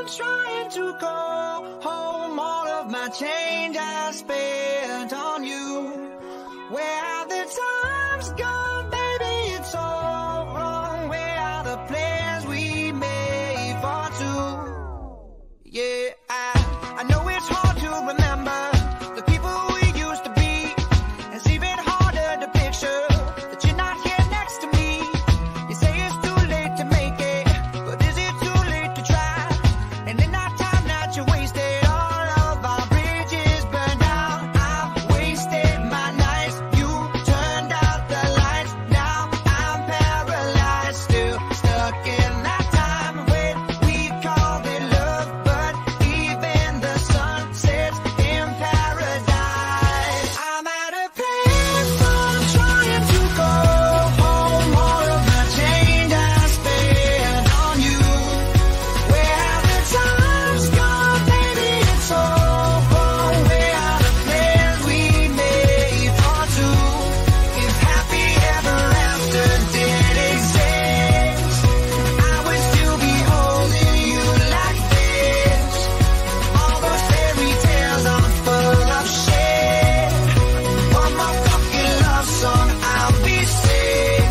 trying to go home. All of my change I spent on you. Where have the times gone, baby? It's all wrong. Where are the plans we made for two? Yeah, I know it's hard to remember the people we used to be. It's even harder to picture that you're not here next to me. You say it's too late to make it, but is it too late to try? And in that time that you wasted, all of our bridges burned down. I've wasted my nights, you turned out the lights. Now I'm paralyzed, still stuck in that time when we called it love. But even the sun sets in paradise. I'm at a payphone trying to go home. All of my change I spent on you. Where have the times gone, baby? It's all wrong. Where are the plans we made for two? If happy ever after did exist, I would still be holding you like this. All those fairy tales are full of shit. One more fucking love song, I'll be sick.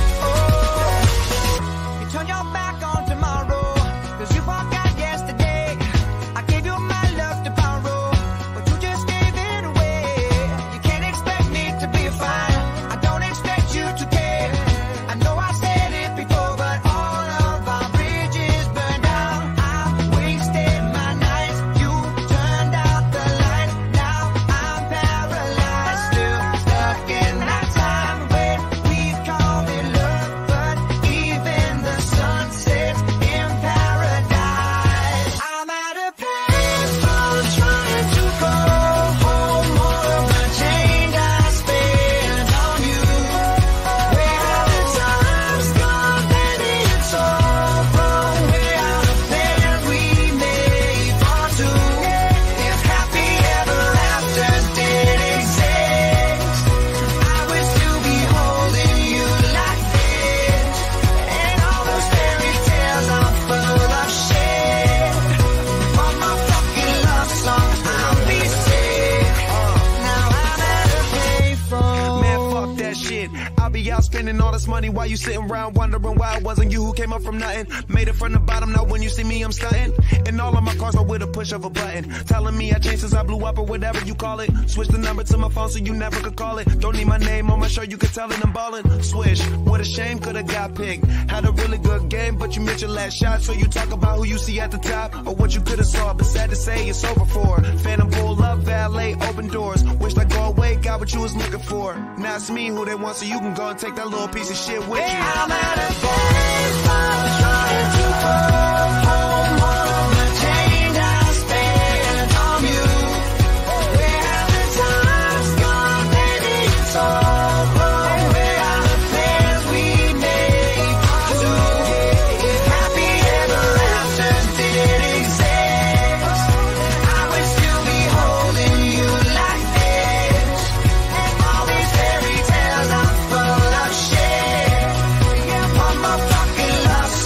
Oh, you turn your back on tomorrow, 'cause you forgot yesterday. I gave you my love to borrow, but you just gave it away. You can't expect me to be fine, I don't expect you to care. I know I said it before, but all of our bridges burned down. I've wasted my nights, you turned out the lights. Now I'm paralyzed, still stuck in that time when we called it love. But even the sun sets in paradise. I'm at a payphone trying to go home. All of my change I spent on you. Where have the times gone, baby? It's all wrong. Where are the plans we made for two? If happy ever after did exist, I would still be holding you like this. And all those fairy tales are full of shit. One more fucking love song, I'll be sick. Now I'm at a payphone. Man, fuck that shit. I'll be out spending all this money while you sitting around wondering why it wasn't you who came up from nothing. Made it from the bottom, now when you see me, I'm stunting. And all of my cars are with a push of a button. Telling me I changed since I blew up or whatever you call it. Switch the number to my phone so you never could call it. Don't need my name on my shirt, you could tell it I'm ballin'. Swish, what a shame, could've got picked. Had a really good game, but you missed your last shot. So you talk about who you see at the top or what you could've saw. But sad to say, it's over for. Phantom pull up, valet, open doors. Wished I go away, got what you was looking for. Now it's me who they want, so you can go and take that little piece of shit with you. I'm at a payphone trying to go home. All of my change I spent on you. Where have the times gone, baby? It's all wrong. Where are the plans we made for two? If happy ever after did exist, I would still be holding you like this. And all these fairy tales are full of shit. One more fucking love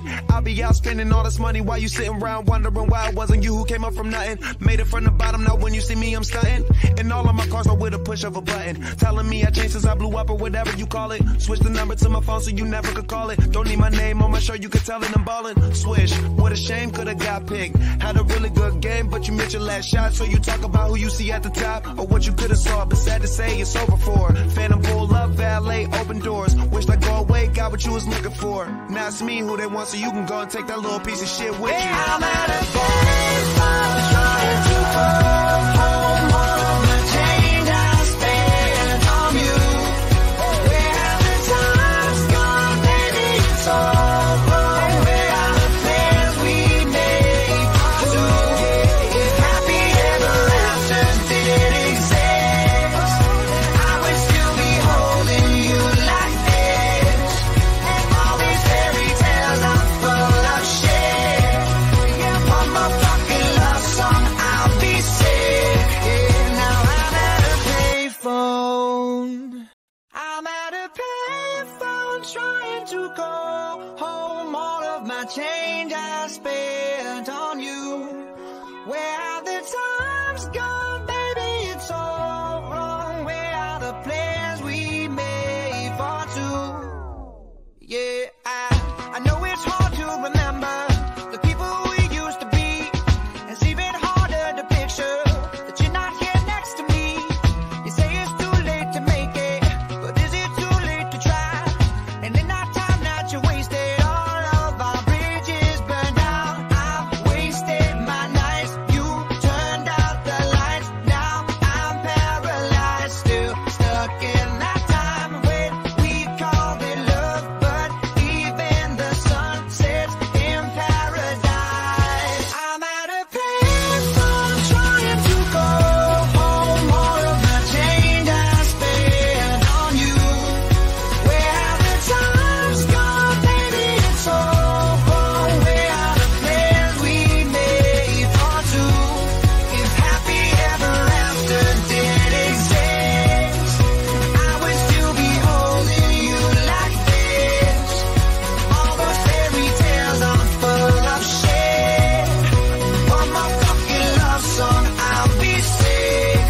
shit. I'll be out spending all this money while you sitting around wondering why it wasn't you who came up from nothing. Made it from the bottom, now when you see me I'm stunting. And all of my cars are with a push of a button. Telling me I changed since I blew up or whatever you call it. Switch the number to my phone so you never could call it. Don't need my name on my shirt, you could tell it I'm ballin'. Swish, what a shame, could've got picked. Had a really good game, but you missed your last shot. So you talk about who you see at the top or what you could've saw, but sad to say it's over for. Phantom pull up, valet, open doors. Wished I go away, got what you was looking for. Now it's me who they want, so you can go and take that little piece of shit with you. I'm at a payphone trying to call home all of my change I spent on you. Where have the times gone, baby? It's all wrong. Where are the plans we made for two? If happy ever after did exist, I would still be holding you like this. And all these fairy tales are full of shit. Yeah, one more fucking love song, I'll be sick. Yeah, now I'm at a payphone. I'm at a payphone trying to call home all of my change I spent on you. Where have the times gone, baby? It's all wrong. Where are the plans we made for two? Yeah, I know it's hard to remember the people we used to be. It's even harder to picture that you're not here next to me. You say it's too late to make it, but is it too late to try? And in that time that you wasted, all of our bridges burned down. I've wasted my nights, you turned out the lights. Now I'm paralyzed, still stuck in that time when we called it love. But even the sun sets in paradise. I'm at a payphone trying to go home all of my change I spent on you. Where have the times gone, baby? It's all wrong. Where are the plans we made for two? If happy ever after did exist, I would still be holding you like this. All those fairy tales are full of shit. One more fucking love song, I'll be sick.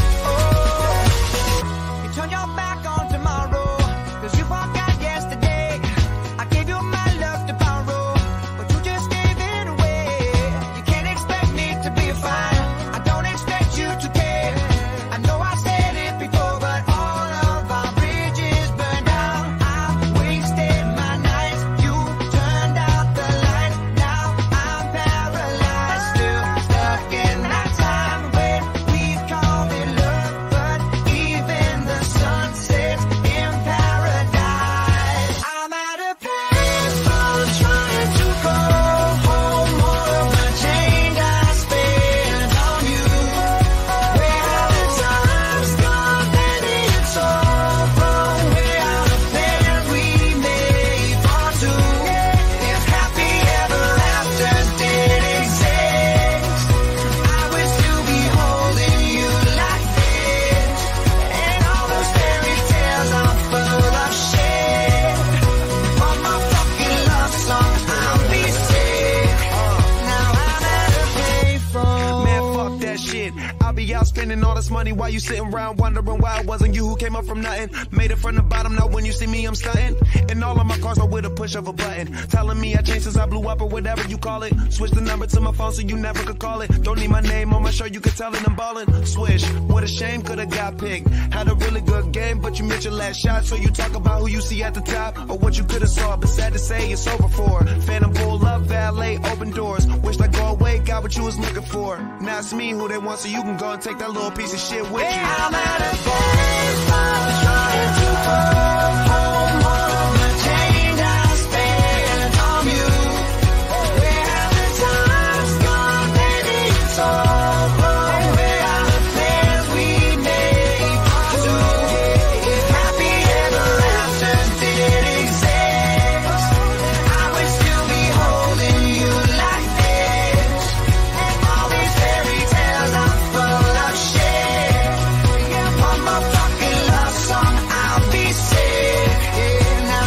Oh, you turn your back on tomorrow, 'cause you forgot yesterday. I gave you my love to borrow, but you just gave it away. You can't expect me to be fine, I don't expect you to care. I know I said it before, but all of our bridges burned down. I've wasted my nights, you turned out the lights. Now I'm paralyzed, still stuck in that time when we called it love. But even the sun sets in paradise. I'm at a payphone trying to call home all of my change I spent on you. Where have the times gone, baby? It's all wrong. Where are the plans we made for two? If happy ever after did exist, I would still be holding you like this. And all those fairy tales are full of shit. One more fucking love song, I'll be sick. Now I'm at a payphone. Man, fuck that shit. I'll be out spending all this money while you sitting around wondering why it wasn't you who came up from nothing. Made it from the bottom, now when you see me I'm stunting. And all of my cars are with a push of a button. Telling me I changed since I blew up or whatever you call it. Switch the number to my phone so you never could call it. Don't need my name on my shirt, you could tell it I'm ballin'. Swish, what a shame, could've got picked. Had a really good game, but you missed your last shot. So you talk about who you see at the top or what you could've saw, but sad to say it's over for. Phantom pull up, valet, open doors. Wished I go away, got what you was looking for. Now it's me who they want, so you can go and take that little piece of shit with you. I'm at a payphone trying to call home all of my change I spent on you. Where have the times gone, baby? It's all wrong. Where are the plans we made for two? If happy ever after did exist, I would still be holding you like this. And all these fairy tales are full of shit. Yeah, one more fucking love song, I'll be sick. Yeah,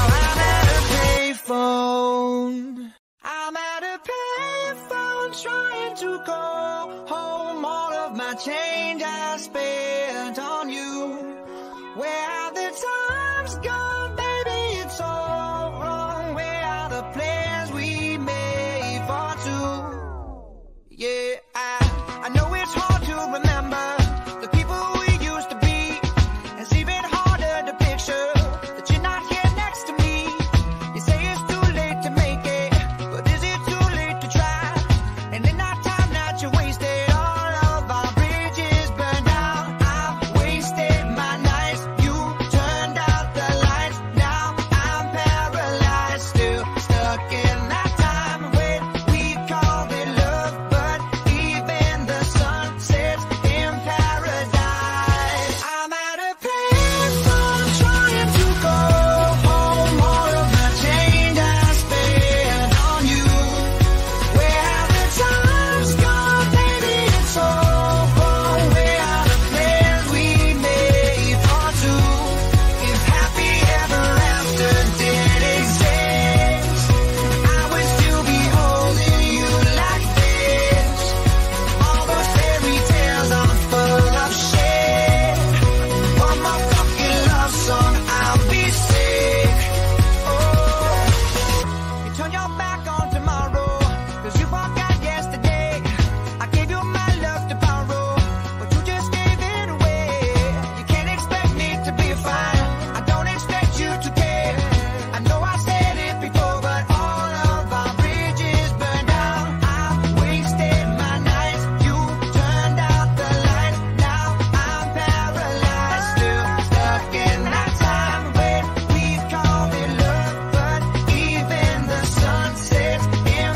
fall back on tomorrow. 'Cause you forgot yesterday. I gave you my love to borrow, but you just gave it away. You can't expect me to be fine. I don't expect you to care. I know I said it before, but all of our bridges burned down. I've wasted my nights. You turned out the lights. Now I'm paralyzed, still stuck in that time when we called it love. But even the sun sets in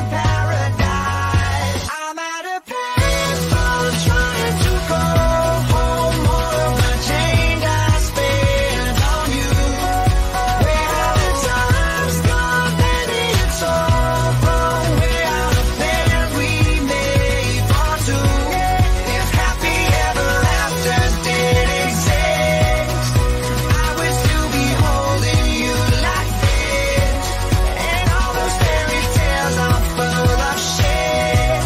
paradise. I'm at a payphone trying to go home. All of my change I spent on you. Where have the times gone, baby? It's all wrong. We're out of plans we made for two. If happy ever after did exist, I would still be holding you like this. And all those fairy tales are full of shit.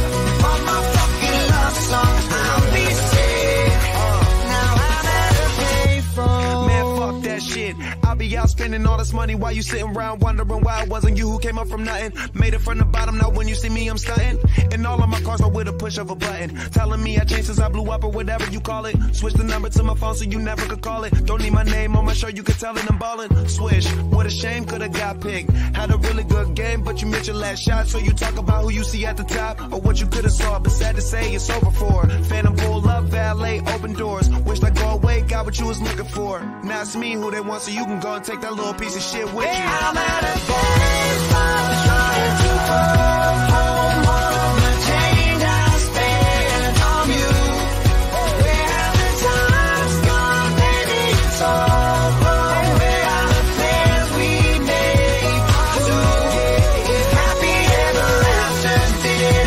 On my fucking love song, I'll be sick. Now I'm at a payphone. Man, fuck that shit. I'll be out spending all this money while you sitting around wondering why it wasn't you who came up from nothing. Made it from the bottom, now when you see me, I'm stunting. And all of my cars are with a push of a button. Telling me I changed since I blew up or whatever you call it. Switch the number to my phone so you never could call it. Don't need my name on my shirt, you can tell it I'm ballin'. Swish, what a shame, could've got picked. Had a really good game, but you missed your last shot. So you talk about who you see at the top or what you could've saw. But sad to say, it's over for. Phantom pull up, valet, open doors. Wished I go away, got what you was looking for. Now it's me who they want, so you can go and take that little piece of shit with you. I'm at a payphone trying to go home. All of my change I spent on you. Where have the times gone, baby? It's all wrong. We're out of plans we made for two. If happy ever after did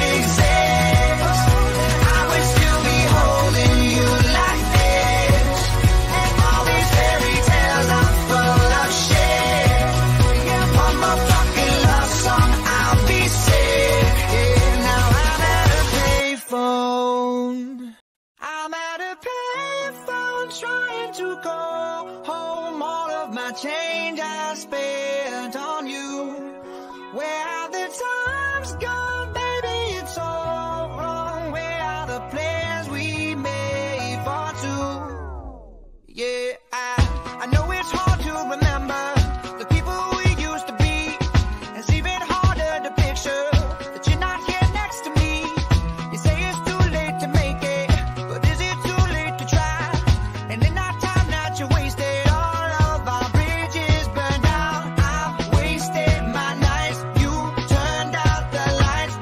exist, I would still be holding you like this. And all these fairy tales are full of shit. On my fucking love song, I'll be sick. Now I'm at a payphone. I'm at a payphone trying to go home. All of my change I spent on you. Where have the times gone, baby? It's all wrong. We're out of plans we made for two. Yeah, I know it's hard to remember the people we used to be. It's even harder to picture that you're not here next to me. You say it's too late to make it, but is it too late to try? And in that time that you wasted, all of our bridges burned down. I've wasted my nights. You turned out the lights.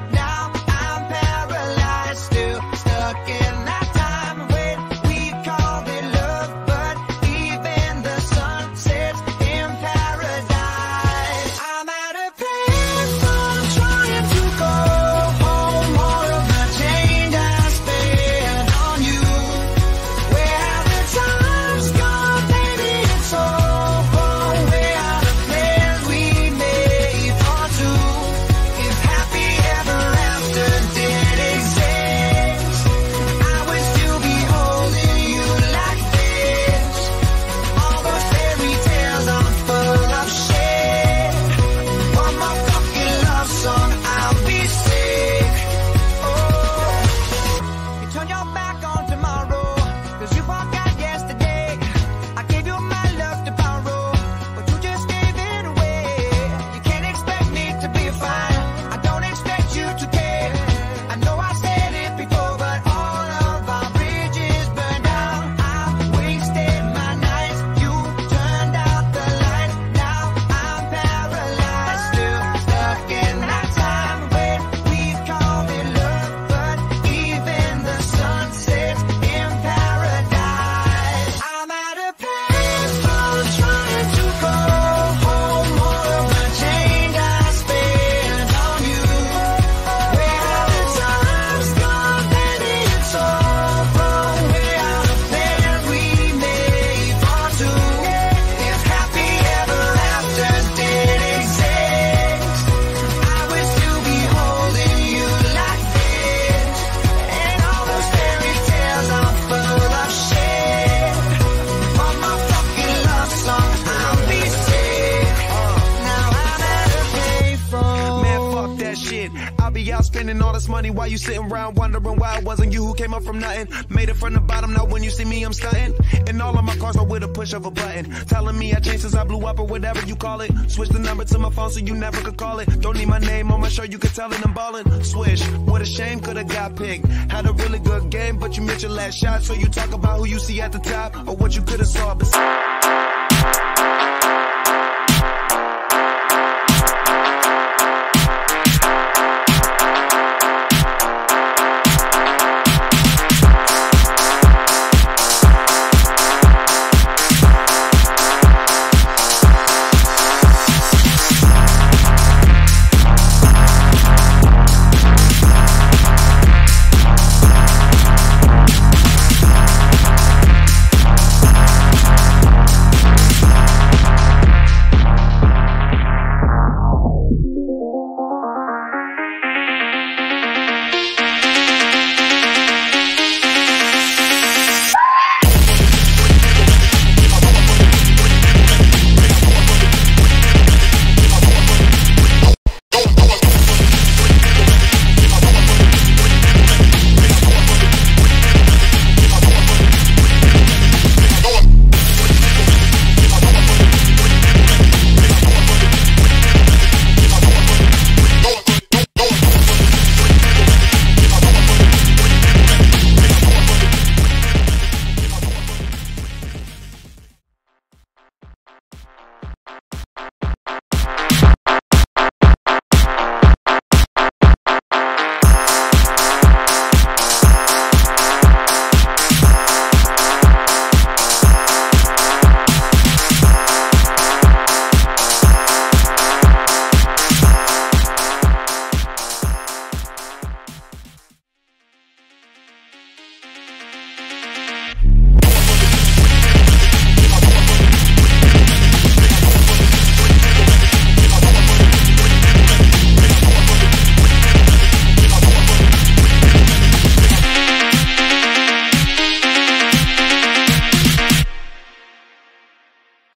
I'll be out spending all this money while you sitting around wondering why it wasn't you who came up from nothing. Made it from the bottom, now when you see me I'm stunting. And all of my cars are with a push of a button. Telling me I changed since I blew up or whatever you call it. Switch the number to my phone so you never could call it. Don't need my name on my shirt, you can tell it I'm ballin'. Swish, what a shame, could've got picked. Had a really good game, but you missed your last shot. So you talk about who you see at the top or what you could've saw beside.